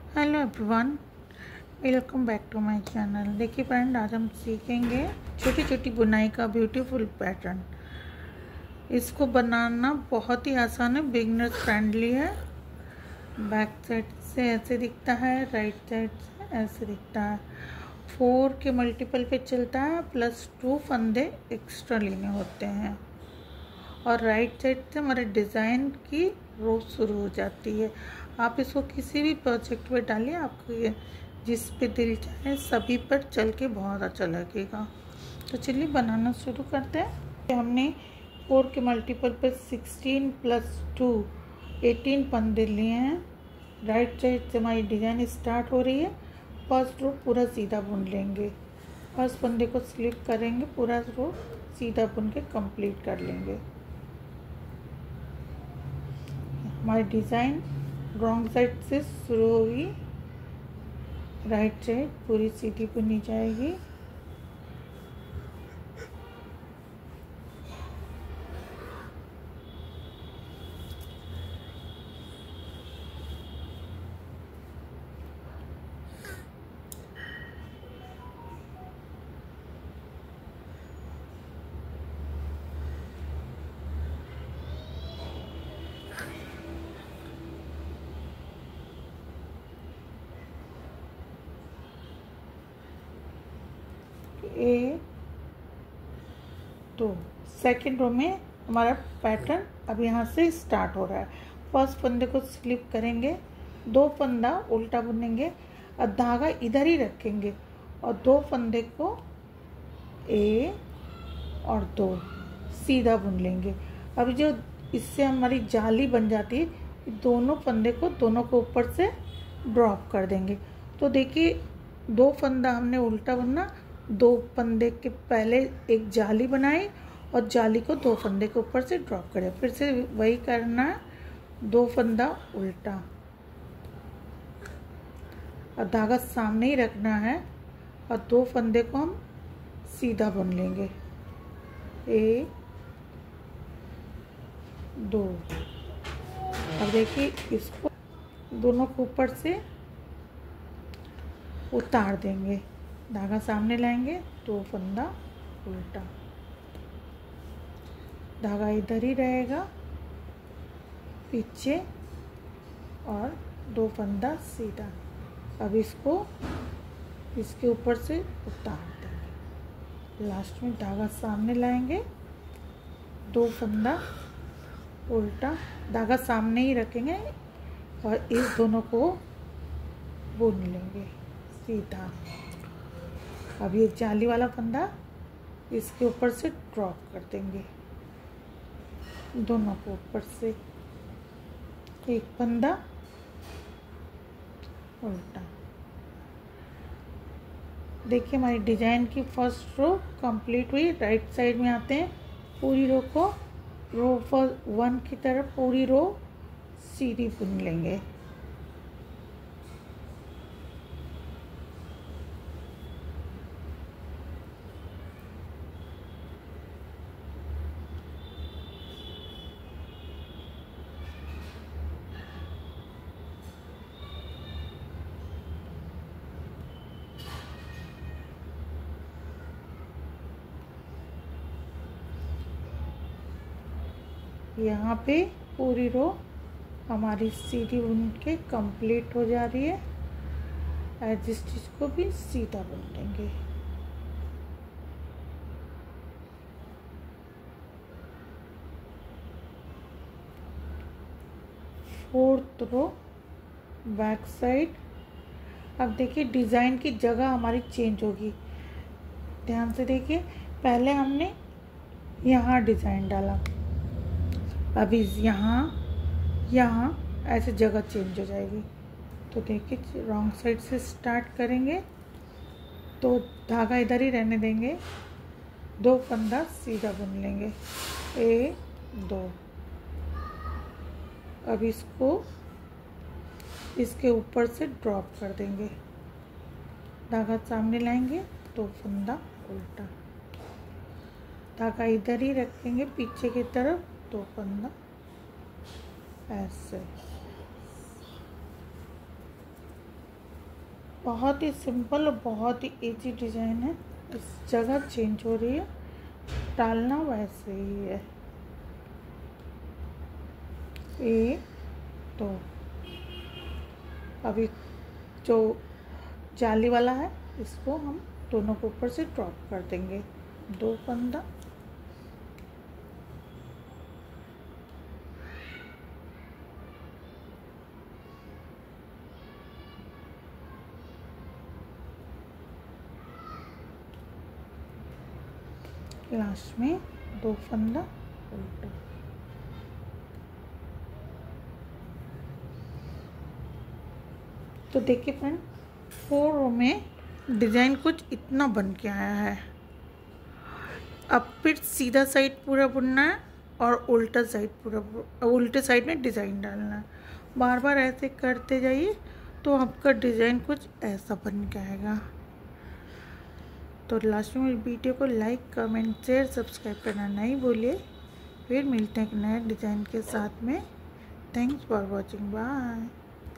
Hello everyone, welcome back to my channel. देखिए friend, आज हम सीखेंगे छोटी छोटी बुनाई का ब्यूटीफुल पैटर्न। इसको बनाना बहुत ही आसान है, बिगनर्स फ्रेंडली है। बैक साइड से ऐसे दिखता है, राइट साइड से ऐसे दिखता है। 4 के मल्टीपल पे चलता है, +2 फंदे एक्स्ट्रा लेने होते हैं। और राइट साइड से हमारे डिज़ाइन की रो शुरू हो जाती है। आप इसको किसी भी प्रोजेक्ट पे डालिए, आपको जिस पे दिल चाहे सभी पर चल के बहुत अच्छा लगेगा। तो चलिए बनाना शुरू करते हैं। हमने 4 के मल्टीपल पर 16 + 2 18 फंदे लिए हैं। राइट साइड से हमारी डिज़ाइन स्टार्ट हो रही है। फर्स्ट रो पूरा सीधा बुन लेंगे। फर्स्ट फंदे को स्लिप करेंगे, पूरा रो सीधा बुन के कंप्लीट कर लेंगे। हमारी डिज़ाइन रॉन्ग साइड से शुरू होगी, राइट साइड पूरी सीधी बुनी जाएगी। तो सेकेंड रो में हमारा पैटर्न अब यहाँ से स्टार्ट हो रहा है। फर्स्ट फंदे को स्लिप करेंगे, 2 फंदा उल्टा बुनेंगे और धागा इधर ही रखेंगे और 2 फंदे को 1 और 2 सीधा बुन लेंगे। अब जो इससे हमारी जाली बन जाती है, दोनों फंदे को दोनों को ऊपर से ड्रॉप कर देंगे। तो देखिए 2 फंदा हमने उल्टा बुनना, 2 फंदे के पहले एक जाली बनाई और जाली को 2 फंदे के ऊपर से ड्रॉप करें। फिर से वही करना है, 2 फंदा उल्टा और धागा सामने ही रखना है और 2 फंदे को हम सीधा बुन लेंगे। 1 2। अब देखिए इसको दोनों को ऊपर से उतार देंगे, धागा सामने लाएंगे, 2 फंदा उल्टा, धागा इधर ही रहेगा पीछे और 2 फंदा सीधा। अब इसको इसके ऊपर से उतार देंगे, लास्ट में धागा सामने लाएंगे, 2 फंदा उल्टा, धागा सामने ही रखेंगे और इस दोनों को बुन लेंगे सीधा। अब ये जाली वाला फंदा इसके ऊपर से ड्रॉप कर देंगे, दोनों को ऊपर से 1 फंदा उल्टा। देखिए हमारी डिजाइन की फर्स्ट रो कंप्लीट हुई। राइट साइड में आते हैं, पूरी रो को रो 1 की तरफ पूरी रो सीधी बुन लेंगे। यहाँ पे पूरी रो हमारी सीधी बुन के कंप्लीट हो जा रही है। एज स्टिच को भी सीधा बुन लेंगे। Fourth row back side. अब देखिए डिज़ाइन की जगह हमारी चेंज होगी, ध्यान से देखिए। पहले हमने यहाँ डिज़ाइन डाला, अभी यहाँ ऐसे जगह चेंज हो जाएगी। तो देखिए रॉन्ग साइड से स्टार्ट करेंगे, तो धागा इधर ही रहने देंगे, 2 फंदा सीधा बुन लेंगे, 1 2। अब इसको इसके ऊपर से ड्रॉप कर देंगे, धागा सामने लाएंगे, 2 फंदा उल्टा, धागा इधर ही रखेंगे पीछे की तरफ, 2 फंदा ऐसे। बहुत ही सिंपल और बहुत ही इजी डिज़ाइन है। इस जगह चेंज हो रही है, डालना वैसे ही है। 1 2। अभी जो जाली वाला है इसको हम दोनों के ऊपर से ड्रॉप कर देंगे। 2 फंदा, लास्ट में 2 फंदा उल्टा। तो देखिए फ्रेंड, 4 रो में डिज़ाइन कुछ इतना बन के आया है। अब फिर सीधा साइड पूरा बुनना है और उल्टा साइड पूरा, उल्टे साइड में डिज़ाइन डालना है। बार बार ऐसे करते जाइए तो आपका डिज़ाइन कुछ ऐसा बन के आएगा। तो लास्ट में वीडियो को लाइक, कमेंट, शेयर, सब्सक्राइब करना नहीं भूलिए। फिर मिलते हैं एक नए डिज़ाइन के साथ में। Thanks for watching, bye.